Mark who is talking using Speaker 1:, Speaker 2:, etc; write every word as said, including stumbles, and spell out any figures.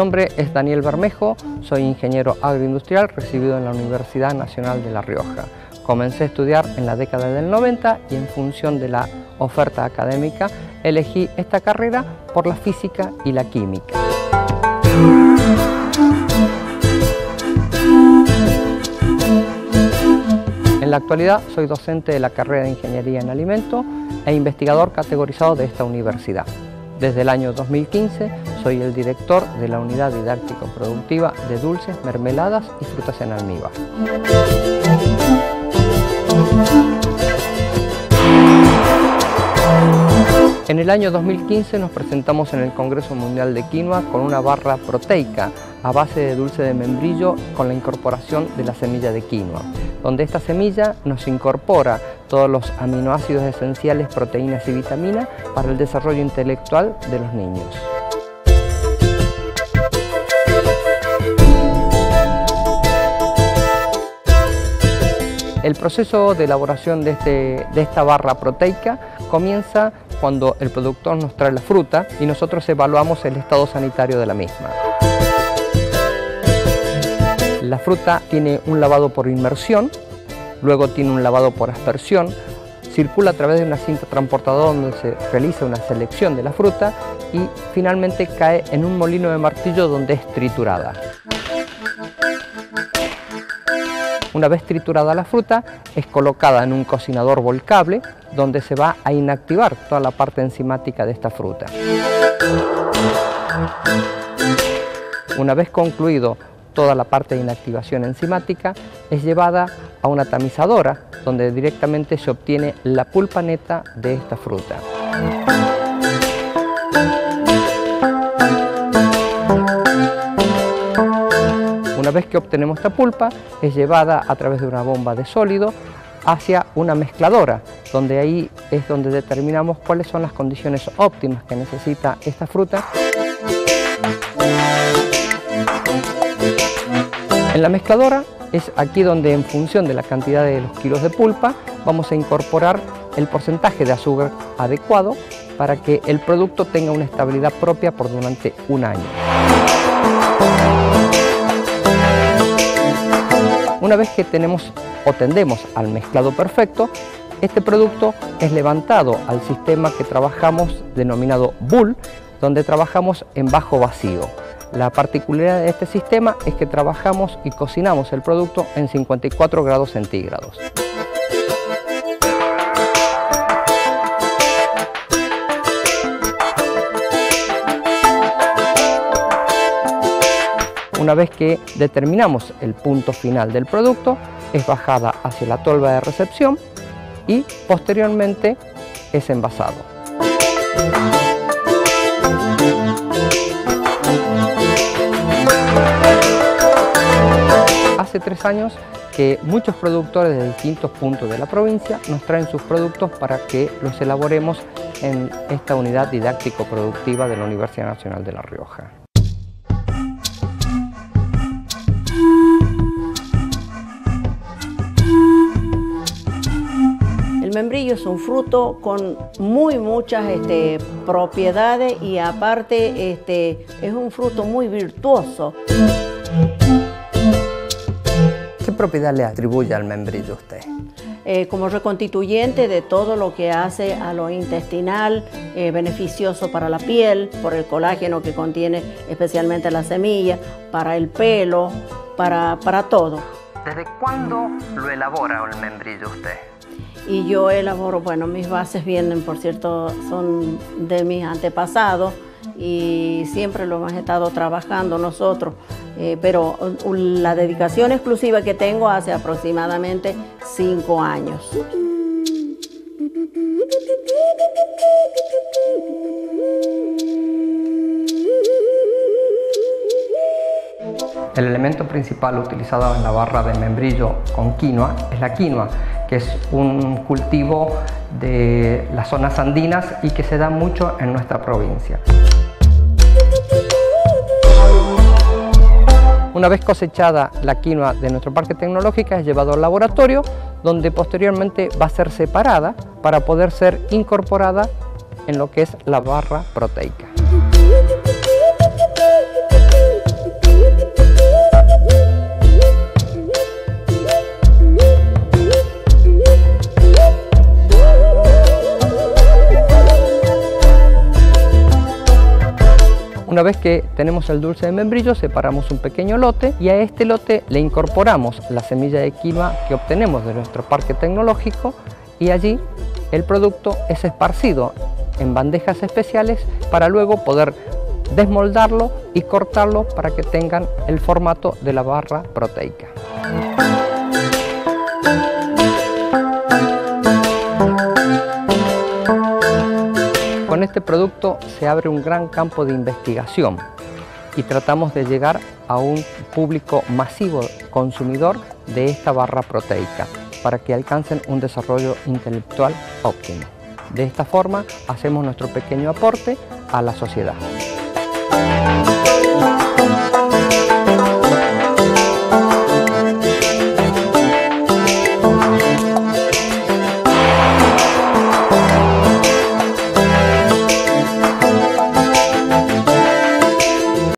Speaker 1: nombre es Daniel Bermejo, soy ingeniero agroindustrial recibido en la Universidad Nacional de La Rioja. Comencé a estudiar en la década del noventa y en función de la oferta académica elegí esta carrera por la física y la química. En la actualidad soy docente de la carrera de Ingeniería en Alimentos e investigador categorizado de esta universidad. Desde el año dos mil quince soy el director de la Unidad Didáctico-Productiva de Dulces, Mermeladas y Frutas en Almíbar. En el año dos mil quince nos presentamos en el Congreso Mundial de Quinoa con una barra proteica a base de dulce de membrillo con la incorporación de la semilla de quinoa, donde esta semilla nos incorpora todos los aminoácidos esenciales, proteínas y vitaminas para el desarrollo intelectual de los niños. El proceso de elaboración de, este, de esta barra proteica comienza cuando el productor nos trae la fruta y nosotros evaluamos el estado sanitario de la misma. La fruta tiene un lavado por inmersión, luego tiene un lavado por aspersión, circula a través de una cinta transportadora donde se realiza una selección de la fruta y finalmente cae en un molino de martillo donde es triturada. Una vez triturada la fruta, es colocada en un cocinador volcable donde se va a inactivar toda la parte enzimática de esta fruta. Una vez concluido toda la parte de inactivación enzimática, es llevada a una tamizadora donde directamente se obtiene la pulpa neta de esta fruta. Una vez que obtenemos esta pulpa, es llevada a través de una bomba de sólido hacia una mezcladora, donde ahí es donde determinamos cuáles son las condiciones óptimas que necesita esta fruta. En la mezcladora es aquí donde, en función de la cantidad de los kilos de pulpa, vamos a incorporar el porcentaje de azúcar adecuado para que el producto tenga una estabilidad propia por durante un año. Una vez que tenemos o tendemos al mezclado perfecto, este producto es levantado al sistema que trabajamos denominado B U L, donde trabajamos en bajo vacío. La particularidad de este sistema es que trabajamos y cocinamos el producto en cincuenta y cuatro grados centígrados. Una vez que determinamos el punto final del producto, es bajada hacia la tolva de recepción y posteriormente es envasado. Hace tres años que muchos productores de distintos puntos de la provincia nos traen sus productos para que los elaboremos en esta unidad didáctico-productiva de la Universidad Nacional de La Rioja.
Speaker 2: El membrillo es un fruto con muy muchas este, propiedades y aparte este, es un fruto muy virtuoso.
Speaker 1: ¿Qué propiedad le atribuye al membrillo usted?
Speaker 2: Eh, como reconstituyente de todo lo que hace a lo intestinal, eh, beneficioso para la piel, por el colágeno que contiene especialmente la semilla, para el pelo, para, para todo.
Speaker 1: ¿Desde cuándo lo elabora el membrillo usted?
Speaker 2: Y yo elaboro, bueno, mis bases vienen, por cierto, son de mis antepasados y siempre lo hemos estado trabajando nosotros, eh, pero la dedicación exclusiva que tengo hace aproximadamente cinco años.
Speaker 1: El elemento principal utilizado en la barra de membrillo con quinoa es la quinoa, que es un cultivo de las zonas andinas y que se da mucho en nuestra provincia. Una vez cosechada la quinoa de nuestro parque tecnológico, es llevado al laboratorio, donde posteriormente va a ser separada para poder ser incorporada en lo que es la barra proteica. Una vez que tenemos el dulce de membrillo, separamos un pequeño lote y a este lote le incorporamos la semilla de quinoa que obtenemos de nuestro parque tecnológico y allí el producto es esparcido en bandejas especiales para luego poder desmoldarlo y cortarlo para que tengan el formato de la barra proteica. Con este producto se abre un gran campo de investigación y tratamos de llegar a un público masivo consumidor de esta barra proteica para que alcancen un desarrollo intelectual óptimo. De esta forma hacemos nuestro pequeño aporte a la sociedad.